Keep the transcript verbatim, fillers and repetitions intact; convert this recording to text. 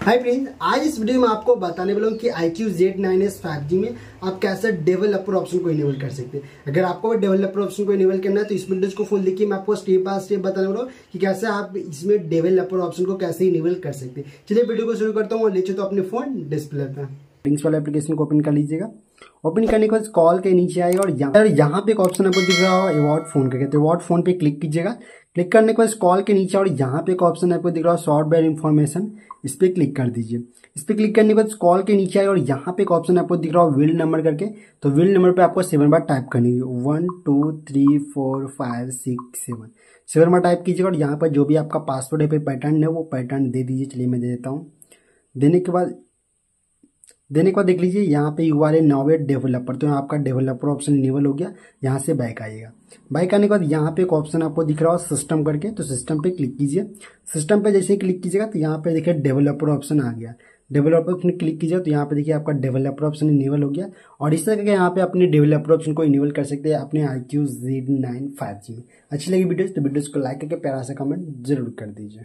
Hi friends, आज इस video में आपको बताने वाला हूँ कि I Q Z nine S five G में आप कैसे डेवलपर ऑप्शन को इनेबल कर सकते हैं। अगर आपको डेवलपर ऑप्शन को इनेबल करना है तो इस वीडियो को फुल देखिए। मैं आपको स्टेप बाय स्टेप बताने वाला हूँ कि कैसे आप इसमें डेवलपर ऑप्शन को कैसे इनेबल कर सकते हैं। चलिए वीडियो को शुरू करता हूँ और नीचे तो अपने फोन डिस्प्ले पे सेटिंग्स वाला एप्लीकेशन को ओपन कर लीजिएगा। ओपन करने के बाद कॉल के नीचे आएगा और यहाँ यहाँ पे एक ऑप्शन आपको दिख रहा होगा अवार्ड फोन का, तो अवार्ड फोन पे क्लिक कीजिएगा। क्लिक करने के बाद कॉल के नीचे और यहाँ पे एक ऑप्शन आपको दिख रहा है सॉफ्टवेयर इन्फॉर्मेशन, इस पे क्लिक कर दीजिए। इस पे क्लिक करने के बाद कॉल के नीचे आए और यहाँ पे एक ऑप्शन आपको दिख रहा है विल नंबर करके, तो विल नंबर पे आपको सेवन बार टाइप करनी है। One two three four five six seven seven बार टाइप कीजिएगा और यहाँ पर जो भी आपका पासवर्ड है पे पैटर्न है वो पैटर्न दे दीजिए। चलिए मैं दे देता हूँ। देने के बाद देने के बाद देख लीजिए यहाँ पे you are a now a developer, तो आपका डेवलपर ऑप्शन इनेबल हो गया। यहाँ से बैक आइएगा। बैक आने के बाद यहाँ पे एक ऑप्शन आपको दिख रहा हो सिस्टम करके, तो सिस्टम पे क्लिक कीजिए। सिस्टम पे जैसे ही क्लिक कीजिएगा तो यहाँ पे देखिए डेवलपर ऑप्शन आ गया। डेवलपर ऑप्शन क्लिक कीजिए तो यहाँ पे देखिए आपका डेवलपर ऑप्शन इनेबल हो गया। और इस तरह के यहाँ पे अपने डेवलपर ऑप्शन को इनेबल कर सकते हैं अपने I Q Z nine five G में। अच्छी लगी वीडियो तो वीडियो को लाइक करके प्यारा सा कमेंट जरूर कर दीजिए।